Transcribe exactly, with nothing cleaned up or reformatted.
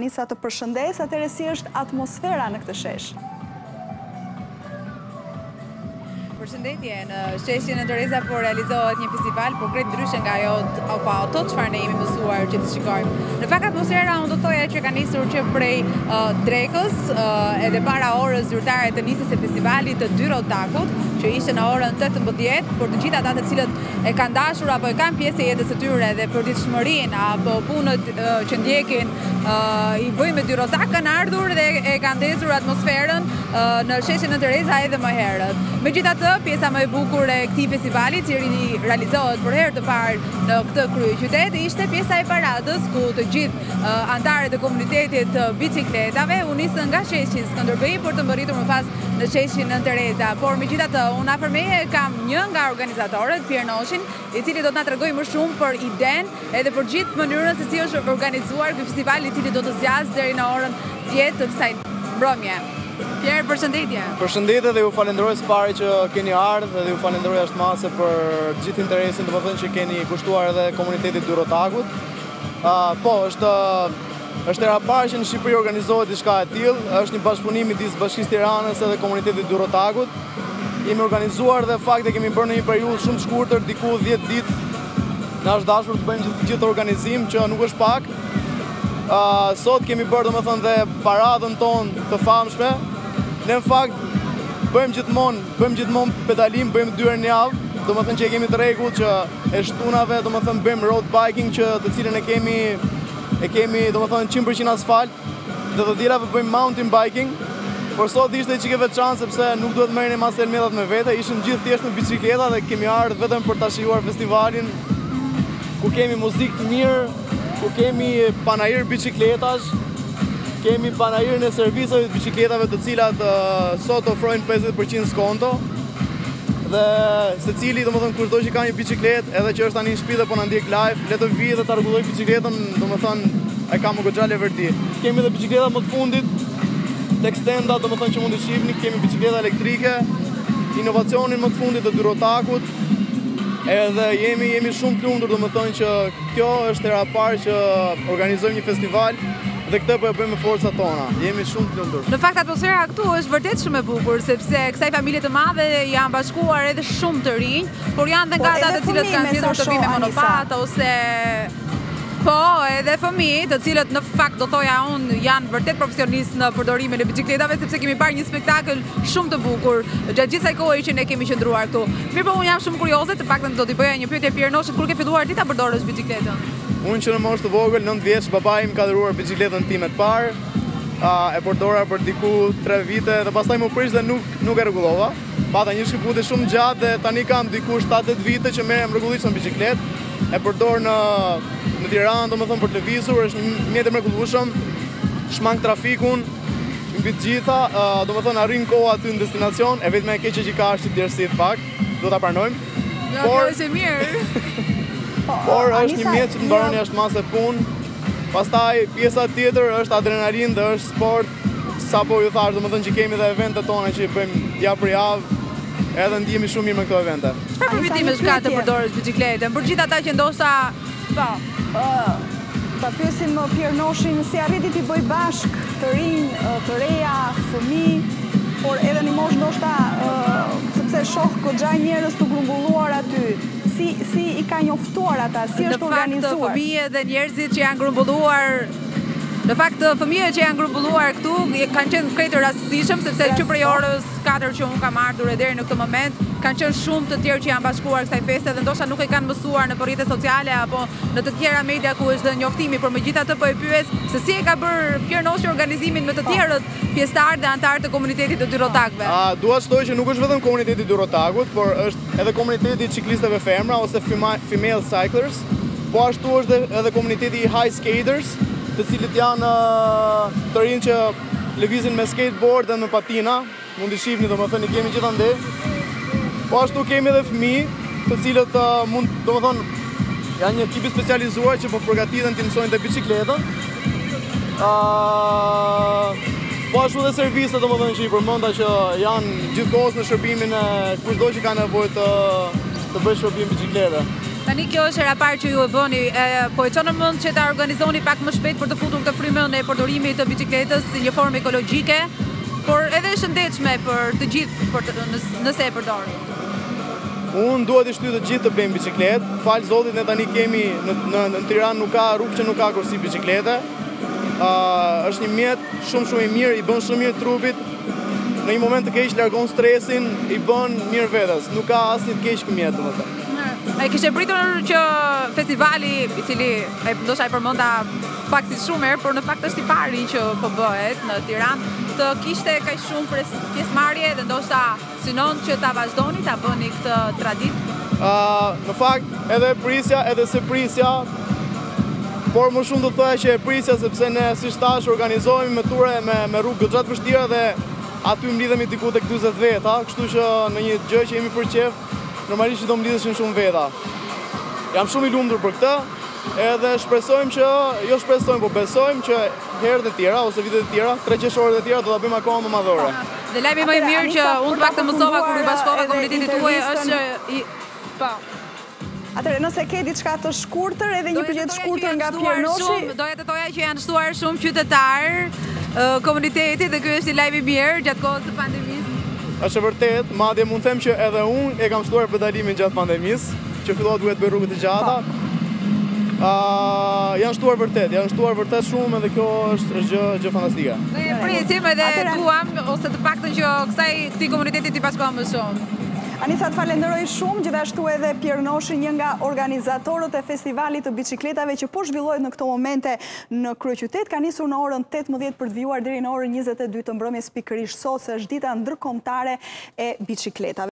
Anisa të përshëndes, atëherë si është atmosfera në këtë shesh? Përshëndetje, në sheshin e Tereza po realizohet një festival, por krejt ndryshe nga ajo apo ato çfarë ne jemi mësuar që të shikojmë. Në fakt atmosfera unë do të thoja që ka nisur që prej uh, drekës, uh, edhe para orës zyrtare të nisjes së festivalit të dy rotakut, që ishte në orën tetëmbëdhjetë, por të gjithë ata të cilët e kanë dashur apo e kanë pjesë e jetës së tyre dhe përditshmërinë apo punët uh, që ndjekin uh, i bëjnë me dy rotak kanë ardhur dhe e kanë ndezur atmosferën uh, në sheshin e Tereza edhe më herët. Megjithatë, pjesa më e bukur e këtij festivali, i cili realizohet për herë të parë në këtë kryeqytet, ishte pjesa e paradës ku të gjithë uh, anëtarët e komunitetit të bicikletave u nisën nga sheshi Skënderbej për të mbërritur më pas në sheshin e Tereza. Por megjithatë, unë afër meje kam një nga organizatorët, Pierre Noshin, i cili do të na tregojë më shumë për idenë edhe për gjithë mënyrën se si është organizuar ky festival, i cili do të zgjasë deri në orën dhjetë të kësaj mbrëmje. Pierre, përshëndetje. Përshëndetje dhe ju falenderoj së pari që keni ardhur dhe ju falenderoj ashtëmase për gjithë interesin, domethënë që keni kushtuar edhe komunitetit dy rotakut. Uh, po, është është era parë që në Shqipëri organizohet diçka e tillë, është një bashkëpunim midis Bashkisë Tiranës edhe komunitetit dy rotakut. Jemi organizuar dhe fakti kemi bërë në një periudhë shumë të shkurtër, diku dhjetë ditë. Na është dashur të bëjmë gjithë organizim që nuk është pak. Uh, sot kemi bërë domethënë dhe paradën tonë të famshme. Ne në fakt bëjmë gjithmonë, bëjmë gjithmonë pedalim, bëjmë dy herë në javë, domethënë që e kemi të rregull që e shtunave, domethënë bëjmë road biking që të cilën e kemi e kemi domethënë njëqind përqind asfalt, dhe të tjerave bëjmë mountain biking. Por sot ishte çike veçantë sepse nuk duhet merrni mas helmetat me vete, ishim gjithë thjesht me bicikleta dhe kemi ardhur vetëm për ta shijuar festivalin ku kemi muzikë të mirë, ku kemi panajër bicikletash, kemi panajërën e servisave të bicikletave të cilat uh, sot ofrojnë pesëdhjetë përqind skonto. Dhe secili, domethënë kushdo që ka një bicikletë, edhe që është tani në shtëpi dhe po na ndjek live, le të vijë dhe ta rregullojë bicikletën, domethënë e ka më goxha leverti. Kemi edhe bicikleta më të fundit, tek stenda, domethënë që mund të shihni, kemi bicikleta elektrike, inovacionin më të fundit të dy rotakut. Edhe jemi jemi shumë të lumtur, domethënë që kjo është era e parë që organizojmë një festival dhe këtë po e bëjmë me forcat tona. Jemi shumë të lumtur. Në fakt atmosfera këtu është vërtet shumë e bukur, sepse kësaj familje të madhe janë bashkuar edhe shumë të rinj, por janë dhe nga ata të cilët kanë zgjedhur të vinë me monopat ose po, edhe fëmijë, të cilët në fakt do thoja unë janë vërtet profesionistë në përdorimin e bicikletave, sepse kemi parë një spektakël shumë të bukur gjatë gjithë kësaj kohe që ne kemi qëndruar këtu. Mirë, po unë jam shumë kurioze, të paktën do t'i bëja një pyetje Pierre Noshit, kur ke filluar ti ta përdorësh bicikletën? Unë që në moshë të vogël, nëntë vjeç, babai më ka dhuruar bicikletën time të parë, uh, e përdora për diku tre vite dhe pastaj më prish dhe nuk nuk e rregullova. Pata një shkëputje shumë gjatë dhe tani kam diku shtatë djetë vite që merrem rregullisht në bicikletë. E përdor në në Tiranë, domethënë për të lëvizur, është një mjet i mrekullueshëm, shmang trafikun mbi të gjitha, uh, domethënë arrin koha aty në destinacion, e vetëm e keqe që ka është djersi pak, do ta pranojmë. Jo, kjo është e mirë. Por është një mjet që të mbaron jashtë masë punë. Pastaj pjesa tjetër është adrenalinë dhe është sport. Sapo ju thash, domethënë që kemi dhe eventet tona që i bëjmë javë për javë. Edhe ndihemi shumë mirë me këto evente. Çfarë përfitimesh ka të përdorësh bicikletën? Për gjithë ata që ndoshta po, ë ta pyesim Pierre Noshin si arriti t'i bëj bashk të rinj, të reja, fëmijë, por edhe në moshë ndoshta sepse shoh goxha njerëz të grumbulluar aty. Si si i ka njoftuar ata, si është organizuar? Në fakt fëmijët dhe njerëzit që janë grumbulluar Në fakt, fëmijët që janë grumbulluar këtu kanë qenë krejt të rastësishëm, sepse që prej orës katër që unë kam ardhur e deri në këtë moment, kanë qenë shumë të tjerë që janë bashkuar kësaj feste dhe ndoshta nuk e kanë mësuar në rrjetet sociale apo në të tjera media ku është dhe njoftimi, por megjithatë po e pyes se si e ka bërë Pierre Noshi organizimin me të tjerët pjesëtarë dhe anëtarë të komunitetit të dy rotakëve. A dua të thoj që nuk është vetëm komuniteti i dy rotakut, por është edhe komuniteti i ciklistëve femra ose female cyclers, po ashtu është edhe komuniteti i high skaters, të cilët janë uh, të rinj që lëvizin me skateboard dhe me patina, mund të shihni domethënë i kemi gjithandë. Po ashtu kemi edhe fëmijë, të cilët uh, mund domethënë janë një ekip i specializuar që po përgatiten të mësojnë të bicikletën. Uh, po ashtu dhe serviset domethënë që i përmenda që janë gjithkohës në shërbimin e kushdo që ka nevojë të të bëjë shërbim biciklete. Tani kjo është era parë që ju e bëni, po e çon në mend që ta organizoni pak më shpejt për të futur këtë frymën e përdorimit të biçikletës si një formë ekologjike, por edhe e shëndetshme për të gjithë, për të, nëse e përdorni. Unë duhet i shtyj të gjithë të bëjmë biçikletë. Fal Zotit, ne tani kemi në në, në Tiranë nuk ka rrugë që nuk ka kursi biçiklete. Uh, është një mjet shumë shumë i mirë, i bën shumë mirë trupit. Në një moment të keq largon stresin, i bën mirë vetes. Nuk ka asnjë të keq ky mjet, domethënë. E kishte pritur që festivali, i cili e ndoshta e përmenda pak si shumë herë, por në fakt është i pari që po bëhet në Tiranë, të kishte kaq shumë pjesëmarrje dhe ndoshta synon që ta vazhdoni ta bëni këtë traditë. Uh, në fakt, edhe prisja, edhe se prisja, por më shumë do të thoya që e prisja sepse ne si tash organizohemi me ture me, me rrugë goxha të vështira dhe aty mblidhemi diku tek dyzet veta, kështu që në një gjë që jemi për qef, normalisht do mblidheshin shumë veta. Jam shumë i lumtur për këtë, edhe shpresojmë që, jo shpresojmë, po besojmë që herët e tjera ose vitet e tjera, tre qershoret e tjera do ta bëjmë akoma më madhore. Dhe lajmi më i mirë që unë pak të mësova kur u bashkova komunitetit tuaj është që i po. Atëherë, nëse ke diçka të shkurtër, edhe një pyetje të shkurtër nga Pierre Noshi. Doja të thoja që janë shtuar shumë qytetar komunitetit dhe ky është i lajmi i mirë gjatë kohës së pandemisë. Është vërtet, madje mund të them që edhe unë e kam shtuar pedalimin gjatë pandemisë, që fillova duhet bëj rrugët e gjata. Uh, janë shtuar vërtet, janë shtuar vërtet shumë edhe kjo është, është gjë, gjë fantastike. Ne e presim edhe duam, ose të paktën që kësaj këtij komuniteti t'i bashkohemi më shumë. Anisa, të falenderoj shumë, gjithashtu edhe Pierre Noshi, një nga organizatorët e festivalit të biçikletave që po zhvillohet në këto momente në kryeqytet, ka nisur në orën tetëmbëdhjetë për të vjuar deri në orën njëzet e dy të mbrëmjes pikërisht sot, se është dita ndërkombëtare e biçikletave.